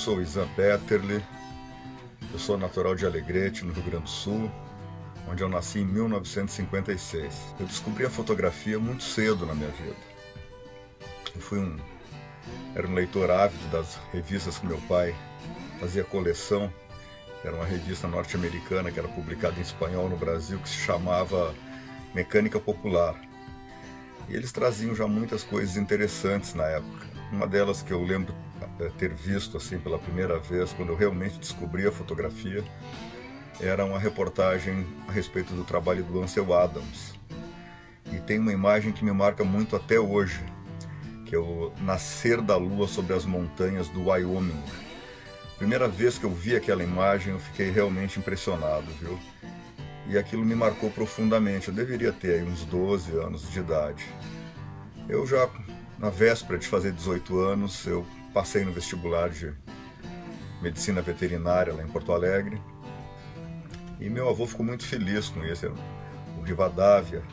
sou Isan Petterle, eu sou natural de Alegrete, no Rio Grande do Sul, onde eu nasci em 1956. Eu descobri a fotografia muito cedo na minha vida. Era um leitor ávido das revistas que meu pai fazia coleção. Era uma revista norte-americana que era publicada em espanhol no Brasil, que se chamava Mecânica Popular. E eles traziam já muitas coisas interessantes na época. Uma delas que eu lembro ter visto assim pela primeira vez, quando eu realmente descobri a fotografia, era uma reportagem a respeito do trabalho do Ansel Adams. E tem uma imagem que me marca muito até hoje, que é o nascer da lua sobre as montanhas do Wyoming. Primeira vez que eu vi aquela imagem, eu fiquei realmente impressionado, viu? E aquilo me marcou profundamente. Eu deveria ter aí uns 12 anos de idade. Eu já, na véspera de fazer 18 anos, eu passei no vestibular de medicina veterinária lá em Porto Alegre. E meu avô ficou muito feliz com isso, era o Rivadavia.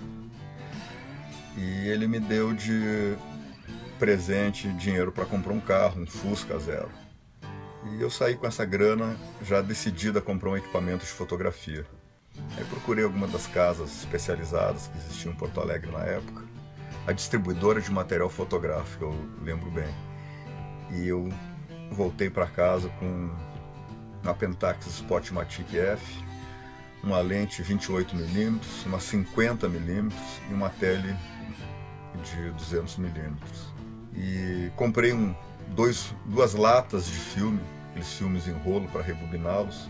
E ele me deu de presente dinheiro para comprar um carro, um Fusca Zero. E eu saí com essa grana já decidida a comprar um equipamento de fotografia. Aí procurei alguma das casas especializadas que existiam em Porto Alegre na época. A distribuidora de material fotográfico, eu lembro bem. E eu voltei para casa com uma Pentax Spotmatic F, uma lente 28mm, uma 50mm e uma tele de 200mm. E comprei duas latas de filme, aqueles filmes em rolo para rebobiná-los,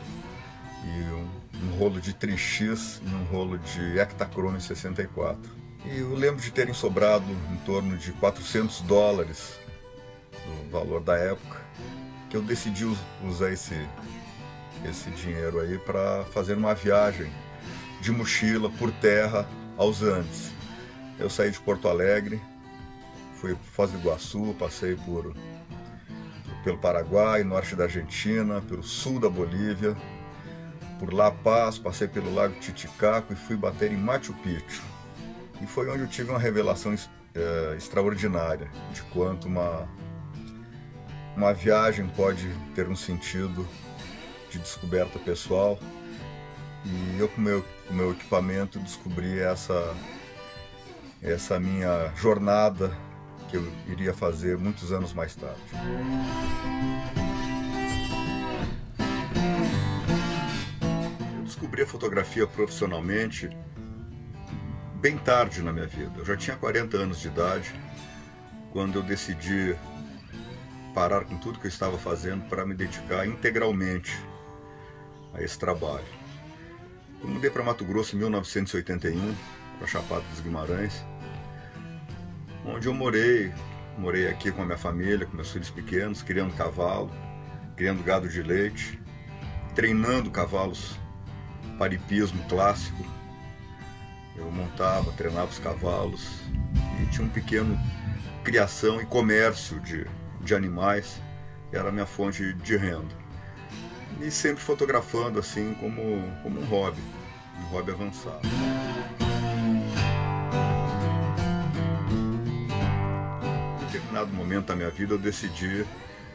e um rolo de 3x e um rolo de Ektachrome 64. E eu lembro de terem sobrado em torno de $400 do valor da época, que eu decidi usar esse dinheiro aí para fazer uma viagem de mochila por terra aos Andes. Eu saí de Porto Alegre, fui para Foz do Iguaçu, passei pelo Paraguai, norte da Argentina, pelo sul da Bolívia, por La Paz, passei pelo Lago Titicaca e fui bater em Machu Picchu. E foi onde eu tive uma revelação extraordinária de quanto uma viagem pode ter um sentido de descoberta pessoal. E eu com o meu equipamento descobri essa minha jornada que eu iria fazer muitos anos mais tarde. Eu descobri a fotografia profissionalmente bem tarde na minha vida. Eu já tinha 40 anos de idade quando eu decidi parar com tudo que eu estava fazendo para me dedicar integralmente a esse trabalho. Eu mudei para Mato Grosso em 1981, para Chapada dos Guimarães, onde eu morei aqui com a minha família, com meus filhos pequenos, criando cavalo, criando gado de leite, treinando cavalos para hipismo clássico. Eu montava, treinava os cavalos e tinha um pequeno criação e comércio de animais, que era a minha fonte de renda. E sempre fotografando assim como um hobby avançado. Em determinado momento da minha vida eu decidi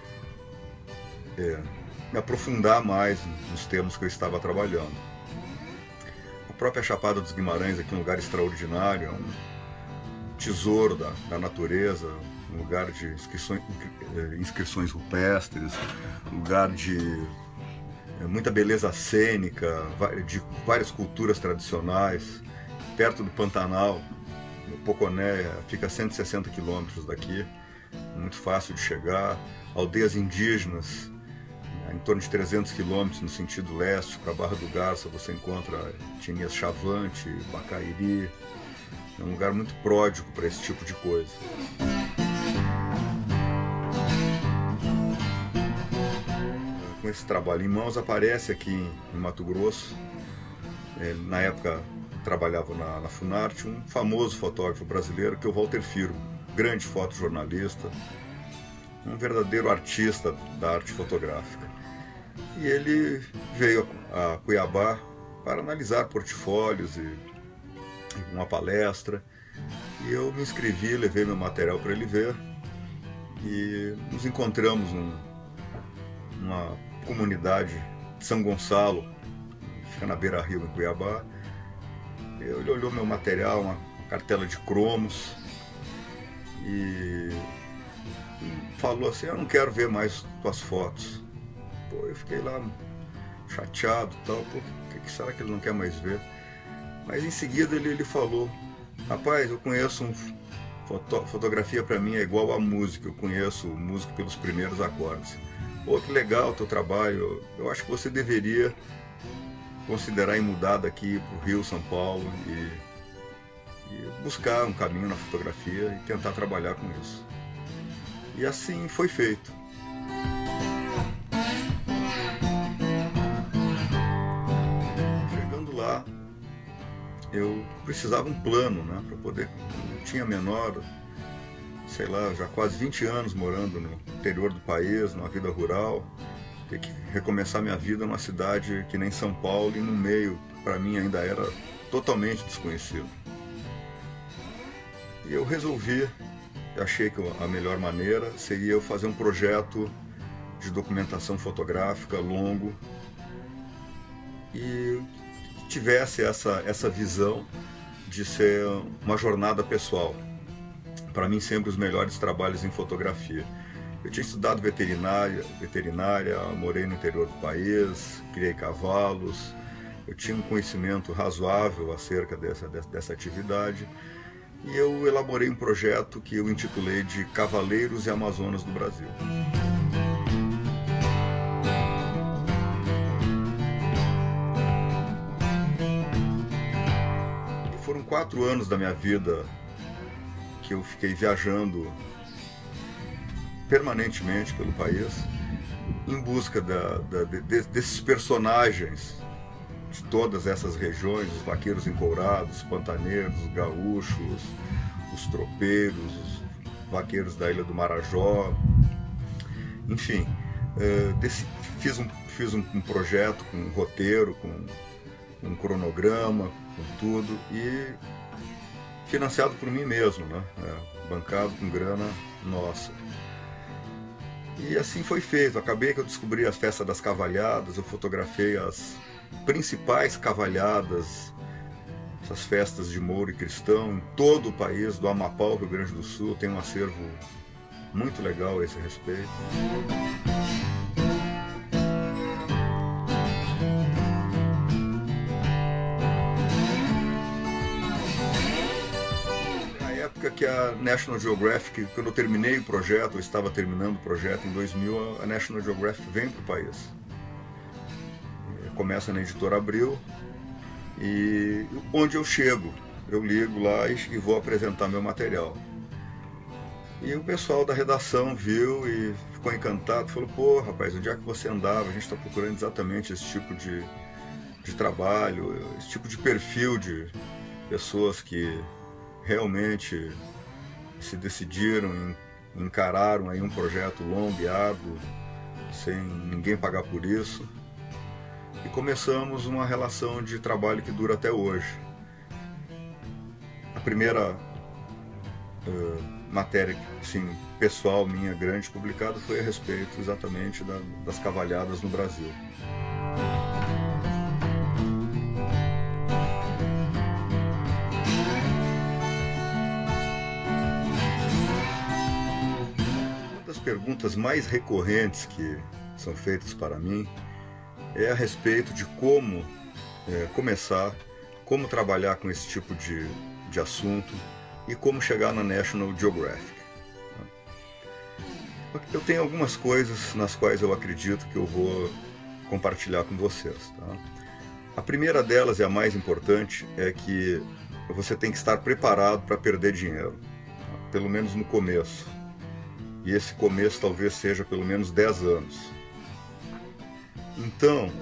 me aprofundar mais nos temas que eu estava trabalhando. A própria Chapada dos Guimarães aqui é um lugar extraordinário, é um tesouro da natureza, um lugar de inscrições rupestres, lugar de muita beleza cênica, de várias culturas tradicionais, perto do Pantanal. O Poconé fica a 160 quilômetros daqui, muito fácil de chegar. Aldeias indígenas, em torno de 300 quilômetros no sentido leste, para a Barra do Garça você encontra etnias Chavante, Bacairi. É um lugar muito pródigo para esse tipo de coisa. Com esse trabalho em mãos, aparece aqui em Mato Grosso, na época trabalhava na Funarte, um famoso fotógrafo brasileiro que é o Walter Firmo, grande fotojornalista, um verdadeiro artista da arte fotográfica. E ele veio a Cuiabá para analisar portfólios e uma palestra, e eu me inscrevi, levei meu material para ele ver, e nos encontramos numa comunidade de São Gonçalo, fica na Beira-Rio, em Cuiabá. Ele olhou meu material, uma cartela de cromos, e falou assim: eu não quero ver mais tuas fotos. Pô, eu fiquei lá chateado e tal, pô, o que será que ele não quer mais ver? Mas em seguida ele falou: rapaz, eu conheço fotografia para mim é igual a música, eu conheço música pelos primeiros acordes. Pô, que legal o teu trabalho, eu acho que você deveria considerar em mudar daqui para o Rio, São Paulo e buscar um caminho na fotografia e tentar trabalhar com isso. E assim foi feito. Chegando lá, eu precisava um plano, né, para poder, não tinha menor, sei lá, já quase 20 anos morando no interior do país, numa vida rural, ter que recomeçar minha vida numa cidade que nem São Paulo e no meio, para mim ainda era totalmente desconhecido. E eu resolvi, achei que a melhor maneira seria eu fazer um projeto de documentação fotográfica longo e tivesse essa visão de ser uma jornada pessoal. Para mim, sempre os melhores trabalhos em fotografia. Eu tinha estudado veterinária, morei no interior do país, criei cavalos, eu tinha um conhecimento razoável acerca dessa atividade, e eu elaborei um projeto que eu intitulei de Cavaleiros e Amazonas do Brasil. E foram 4 anos da minha vida que eu fiquei viajando permanentemente pelo país, em busca desses personagens de todas essas regiões, os vaqueiros encourados, os pantaneiros, os gaúchos, os tropeiros, os vaqueiros da Ilha do Marajó, enfim, fiz um projeto com um roteiro, com um cronograma, com tudo, e financiado por mim mesmo, né? Bancado com grana nossa. E assim foi feito. Acabei que eu descobri as festas das cavalhadas, eu fotografei as principais cavalhadas, essas festas de mouro e cristão em todo o país, do Amapá ao Rio Grande do Sul. Tem um acervo muito legal a esse respeito. Que a National Geographic, quando eu terminei o projeto, eu estava terminando o projeto em 2000, a National Geographic vem para o país. Começa na Editora Abril, e onde eu chego, eu ligo lá e vou apresentar meu material. E o pessoal da redação viu e ficou encantado, falou: pô, rapaz, onde é que você andava? A gente está procurando exatamente esse tipo de trabalho, esse tipo de perfil de pessoas que realmente se decidiram e encararam aí um projeto longo e árduo, sem ninguém pagar por isso. E começamos uma relação de trabalho que dura até hoje. A primeira matéria, assim, pessoal minha, grande, publicada, foi a respeito exatamente das cavalhadas no Brasil. Perguntas mais recorrentes que são feitas para mim é a respeito de como começar, como trabalhar com esse tipo de assunto e como chegar na National Geographic. Eu tenho algumas coisas nas quais eu acredito que eu vou compartilhar com vocês. Tá? A primeira delas, e a mais importante, é que você tem que estar preparado para perder dinheiro, tá? Pelo menos no começo. E esse começo talvez seja pelo menos 10 anos. Então,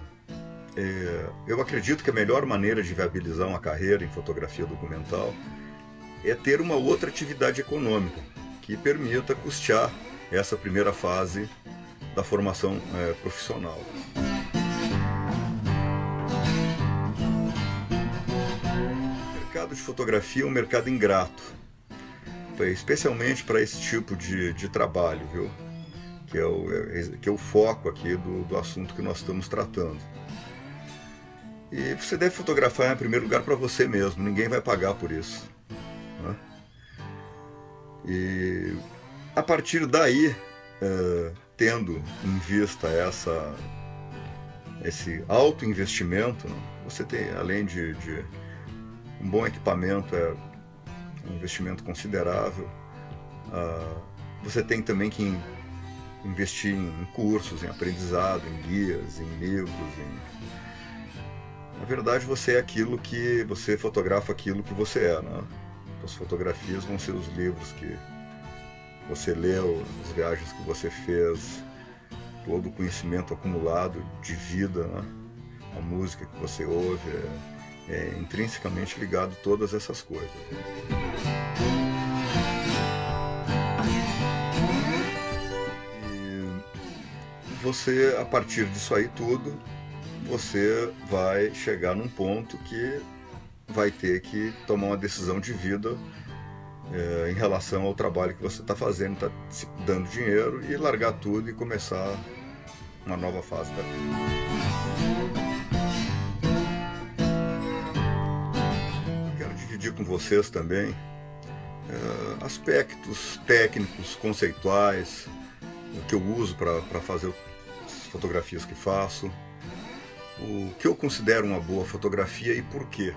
eu acredito que a melhor maneira de viabilizar uma carreira em fotografia documental é ter uma outra atividade econômica que permita custear essa primeira fase da formação profissional. O mercado de fotografia é um mercado ingrato, especialmente para esse tipo de trabalho, viu? que é o foco aqui do assunto que nós estamos tratando. E você deve fotografar em primeiro lugar para você mesmo, ninguém vai pagar por isso, né? E a partir daí, tendo em vista esse alto investimento, né? Você tem, além de um bom equipamento, é um investimento considerável. Você tem também que investir em cursos, em aprendizado, em guias, em livros. Na verdade, você fotografa aquilo que você é, né? As fotografias vão ser os livros que você leu, as viagens que você fez, todo o conhecimento acumulado de vida, né? A música que você ouve é intrinsecamente ligado a todas essas coisas. Você, a partir disso aí tudo, você vai chegar num ponto que vai ter que tomar uma decisão de vida em relação ao trabalho que você está fazendo, está se dando dinheiro, e largar tudo e começar uma nova fase da vida. Quero dividir com vocês também aspectos técnicos, conceituais, o que eu uso para fazer as fotografias que faço, o que eu considero uma boa fotografia e por quê.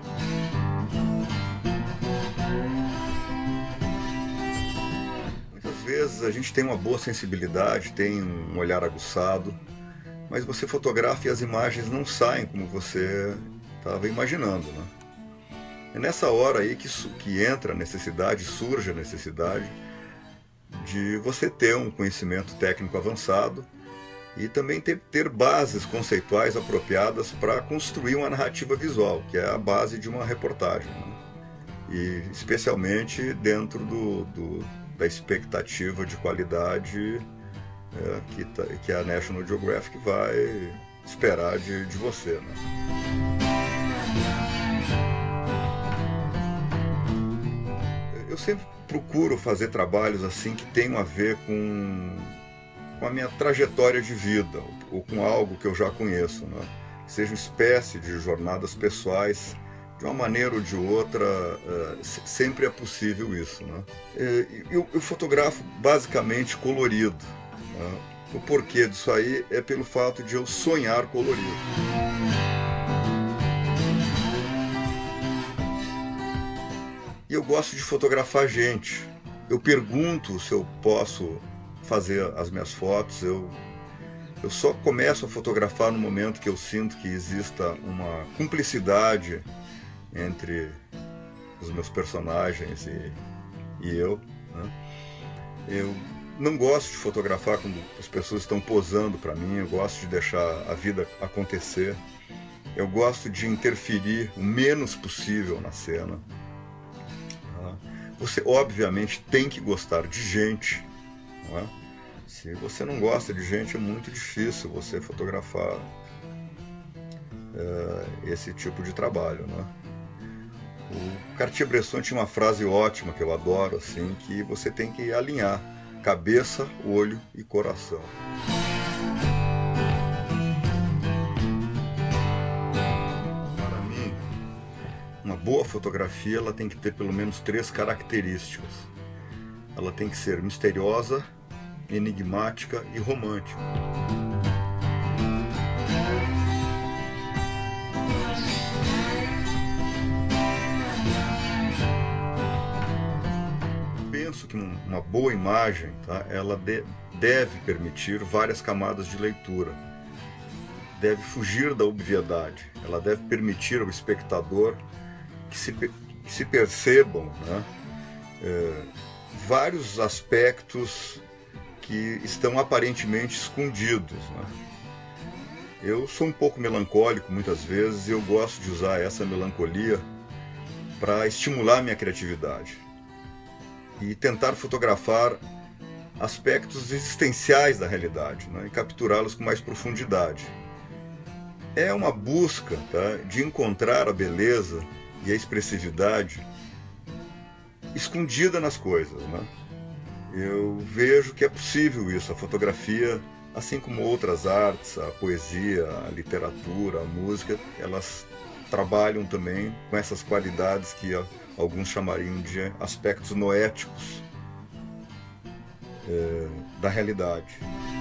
Muitas vezes a gente tem uma boa sensibilidade, tem um olhar aguçado, mas você fotografa e as imagens não saem como você estava imaginando, né? É nessa hora aí que entra a necessidade, surge a necessidade de você ter um conhecimento técnico avançado e também ter bases conceituais apropriadas para construir uma narrativa visual, que é a base de uma reportagem, né? E especialmente dentro da expectativa de qualidade que a National Geographic vai esperar de você, né? Eu sempre procuro fazer trabalhos assim que tenham a ver com a minha trajetória de vida, ou com algo que eu já conheço, né? Seja uma espécie de jornadas pessoais, de uma maneira ou de outra, sempre é possível isso, né? Eu fotografo basicamente colorido, né? O porquê disso aí é pelo fato de eu sonhar colorido. E eu gosto de fotografar gente. Eu pergunto se eu posso fazer as minhas fotos. Eu só começo a fotografar no momento que eu sinto que exista uma cumplicidade entre os meus personagens e eu, né? Eu não gosto de fotografar quando as pessoas estão posando para mim. Eu gosto de deixar a vida acontecer. Eu gosto de interferir o menos possível na cena. Você obviamente tem que gostar de gente, não é? Se você não gosta de gente, é muito difícil você fotografar esse tipo de trabalho, né? O Cartier-Bresson tinha uma frase ótima que eu adoro, assim, que você tem que alinhar cabeça, olho e coração. Uma boa fotografia, ela tem que ter pelo menos 3 características. Ela tem que ser misteriosa, enigmática e romântica. Penso que uma boa imagem, tá, ela deve permitir várias camadas de leitura. Deve fugir da obviedade. Ela deve permitir ao espectador que se percebam, né, vários aspectos que estão aparentemente escondidos, né? Eu sou um pouco melancólico muitas vezes e eu gosto de usar essa melancolia para estimular minha criatividade e tentar fotografar aspectos existenciais da realidade, né, e capturá-los com mais profundidade. É uma busca, tá, de encontrar a beleza e a expressividade escondida nas coisas, né? eu vejo que é possível isso. A fotografia, assim como outras artes, a poesia, a literatura, a música, elas trabalham também com essas qualidades que alguns chamariam de aspectos noéticos da realidade.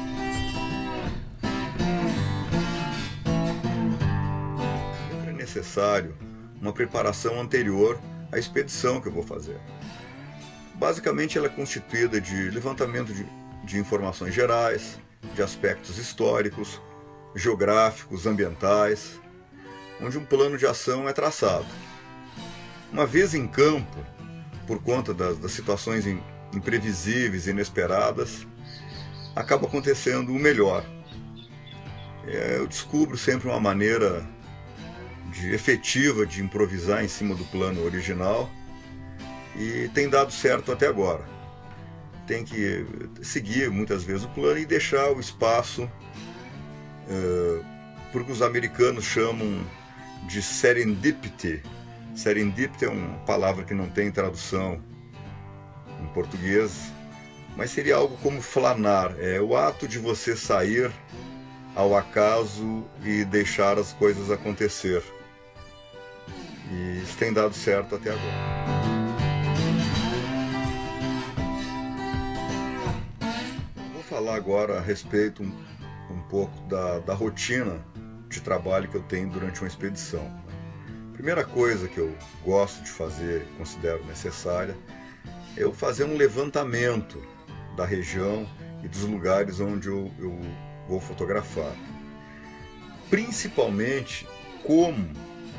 Sempre é necessário uma preparação anterior à expedição que eu vou fazer. Basicamente, ela é constituída de levantamento de informações gerais, de aspectos históricos, geográficos, ambientais, onde um plano de ação é traçado. Uma vez em campo, por conta das situações imprevisíveis e inesperadas, acaba acontecendo o melhor. Eu descubro sempre uma maneira efetiva de improvisar em cima do plano original e tem dado certo até agora. Tem que seguir muitas vezes o plano e deixar o espaço para o que os americanos chamam de serendipity. Serendipity é uma palavra que não tem tradução em português, mas seria algo como flanar. É o ato de você sair ao acaso e deixar as coisas acontecer. E isso tem dado certo até agora. Vou falar agora a respeito um pouco da rotina de trabalho que eu tenho durante uma expedição. A primeira coisa que eu gosto de fazer, considero necessária, é eu fazer um levantamento da região e dos lugares onde eu vou fotografar. Principalmente como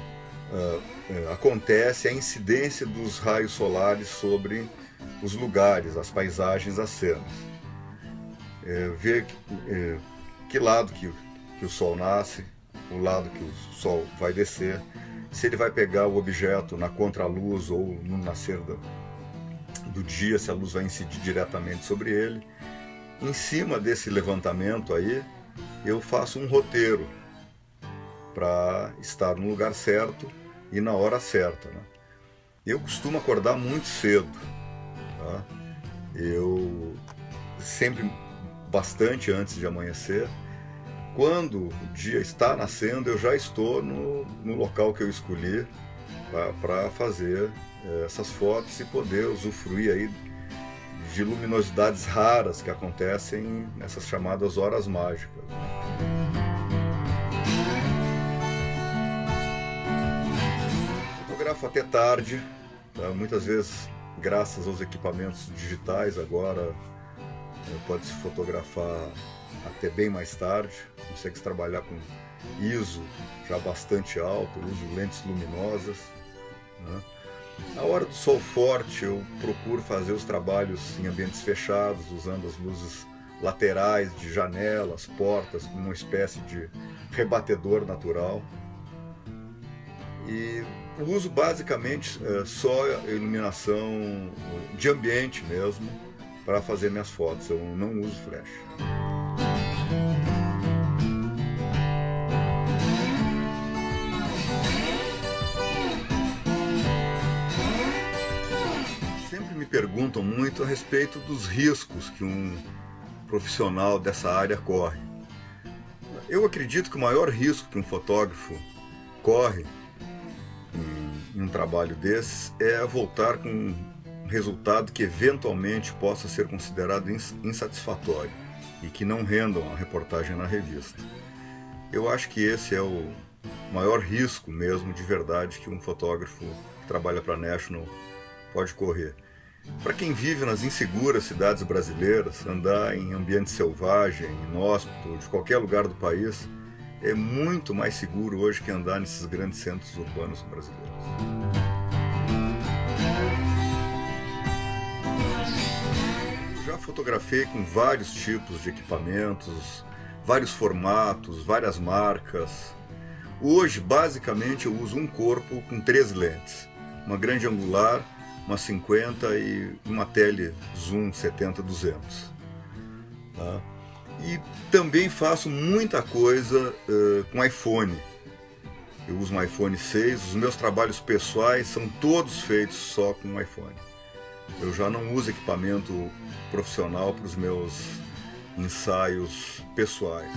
acontece a incidência dos raios solares sobre os lugares, as paisagens, as cenas. Ver que lado que o sol nasce, o lado que o sol vai descer, se ele vai pegar o objeto na contraluz ou no nascer do dia, se a luz vai incidir diretamente sobre ele. Em cima desse levantamento aí, eu faço um roteiro para estar no lugar certo e na hora certa, né? Eu costumo acordar muito cedo, tá? Eu sempre bastante antes de amanhecer. Quando o dia está nascendo, eu já estou no local que eu escolhi para fazer essas fotos e poder usufruir aí de luminosidades raras que acontecem nessas chamadas horas mágicas. Fotografo até tarde, tá? Muitas vezes, graças aos equipamentos digitais, agora pode-se fotografar até bem mais tarde. Consegue trabalhar com ISO já bastante alto, uso lentes luminosas, né? Na hora do sol forte, eu procuro fazer os trabalhos em ambientes fechados, usando as luzes laterais de janelas, portas, como uma espécie de rebatedor natural. E uso basicamente só iluminação de ambiente mesmo para fazer minhas fotos. Eu não uso flash. Me perguntam muito a respeito dos riscos que um profissional dessa área corre. Eu acredito que o maior risco que um fotógrafo corre em um trabalho desses é voltar com um resultado que eventualmente possa ser considerado insatisfatório e que não rendam a reportagem na revista. Eu acho que esse é o maior risco mesmo de verdade que um fotógrafo que trabalha para a National pode correr. Para quem vive nas inseguras cidades brasileiras, andar em ambiente selvagem, inóspito, de qualquer lugar do país, é muito mais seguro hoje que andar nesses grandes centros urbanos brasileiros. Já fotografei com vários tipos de equipamentos, vários formatos, várias marcas. Hoje, basicamente, eu uso um corpo com 3 lentes. Uma grande angular, uma 50 e uma tele zoom 70-200. Tá? E também faço muita coisa com iPhone. Eu uso um iPhone 6, os meus trabalhos pessoais são todos feitos só com um iPhone. eu já não uso equipamento profissional para os meus ensaios pessoais.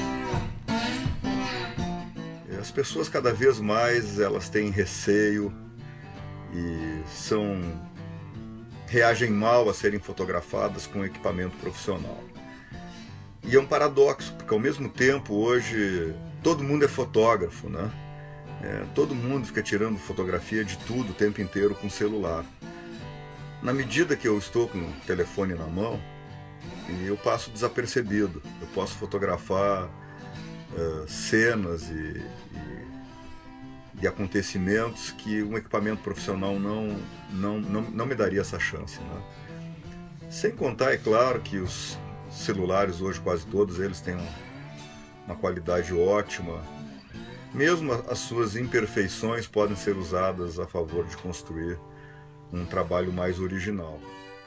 As pessoas cada vez mais elas têm receio e reagem mal a serem fotografadas com equipamento profissional. E é um paradoxo, porque ao mesmo tempo hoje todo mundo é fotógrafo, né? Todo mundo fica tirando fotografia de tudo o tempo inteiro com celular. Na medida que eu estou com o telefone na mão, eu passo desapercebido. Eu posso fotografar cenas e acontecimentos que um equipamento profissional não me daria essa chance, né? Sem contar, é claro, que os celulares hoje, quase todos eles têm uma qualidade ótima. Mesmo as suas imperfeições podem ser usadas a favor de construir um trabalho mais original.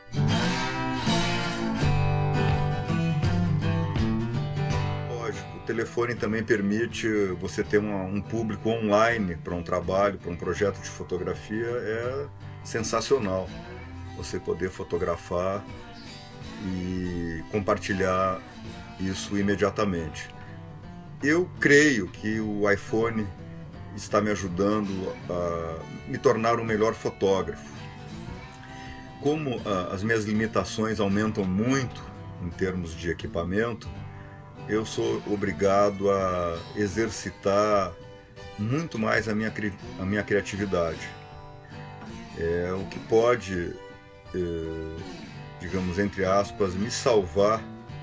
Lógico, o telefone também permite você ter um público online para um trabalho, para um projeto de fotografia. É sensacional você poder fotografar e compartilhar isso imediatamente. Eu creio que o iPhone está me ajudando a me tornar um melhor fotógrafo. Como as minhas limitações aumentam muito em termos de equipamento, eu sou obrigado a exercitar muito mais a minha criatividade. O que pode, digamos, entre aspas, me salvar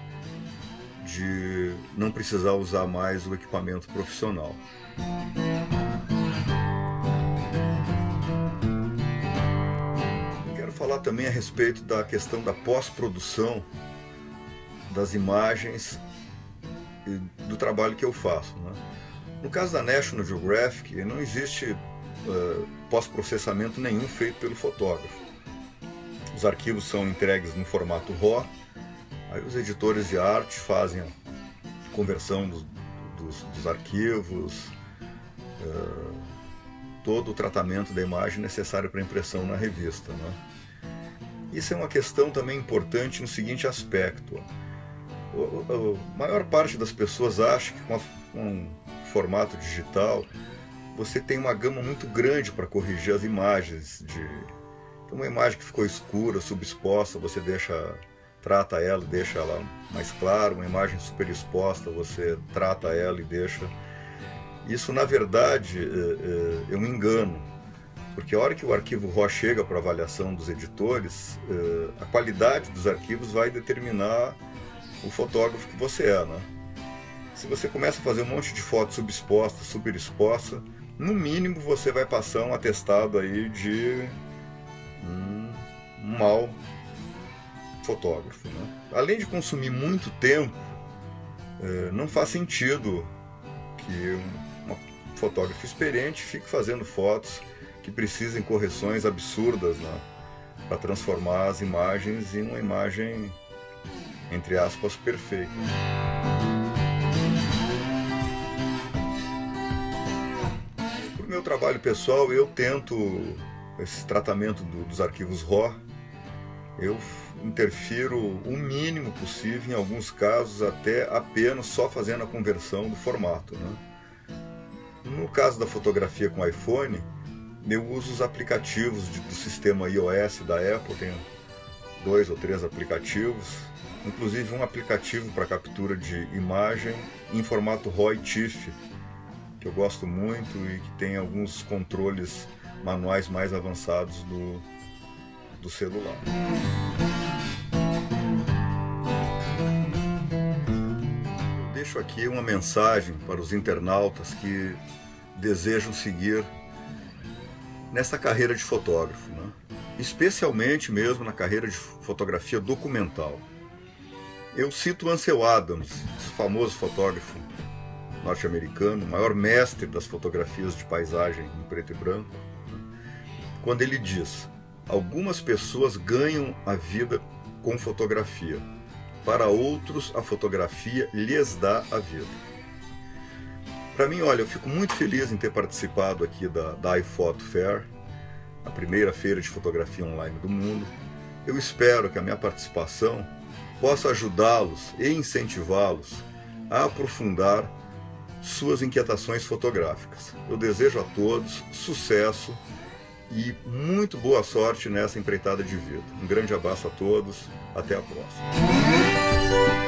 de não precisar usar mais o equipamento profissional. Quero falar também a respeito da questão da pós-produção das imagens e do trabalho que eu faço, né? No caso da National Geographic, não existe pós-processamento nenhum feito pelo fotógrafo. Os arquivos são entregues no formato RAW. Aí os editores de arte fazem a conversão dos arquivos, todo o tratamento da imagem necessário para impressão na revista, né? Isso é uma questão também importante no seguinte aspecto. A maior parte das pessoas acha que com um formato digital você tem uma gama muito grande para corrigir as imagens. Então, uma imagem que ficou escura, subexposta, você trata ela e deixa ela mais clara. Uma imagem super exposta, você trata ela e deixa... Isso, na verdade, é um engano, porque a hora que o arquivo RAW chega para avaliação dos editores, a qualidade dos arquivos vai determinar o fotógrafo que você é, né? Se você começa a fazer um monte de fotos subexposta, super exposta, no mínimo você vai passar um atestado aí de um mau fotógrafo, né? Além de consumir muito tempo, não faz sentido que um fotógrafo experiente fique fazendo fotos que precisem correções absurdas, né, para transformar as imagens em uma imagem, entre aspas, perfeita. Para o meu trabalho pessoal, eu tento esse tratamento dos arquivos RAW. Eu interfiro o mínimo possível, em alguns casos até apenas só fazendo a conversão do formato, né? No caso da fotografia com iPhone, eu uso os aplicativos do sistema iOS da Apple. Tenho 2 ou 3 aplicativos, inclusive um aplicativo para captura de imagem em formato RAW e TIFF, que eu gosto muito e que tem alguns controles manuais mais avançados do celular. Eu deixo aqui uma mensagem para os internautas que desejam seguir nessa carreira de fotógrafo, né? Especialmente mesmo na carreira de fotografia documental. Eu cito Ansel Adams, famoso fotógrafo norte-americano, o maior mestre das fotografias de paisagem em preto e branco, né? Quando ele diz: algumas pessoas ganham a vida com fotografia, para outros a fotografia lhes dá a vida. Para mim, olha, eu fico muito feliz em ter participado aqui da iPhoto Fair, a primeira feira de fotografia online do mundo. Eu espero que a minha participação possa ajudá-los e incentivá-los a aprofundar suas inquietações fotográficas. Eu desejo a todos sucesso e muito boa sorte nessa empreitada de vida. Um grande abraço a todos, até a próxima.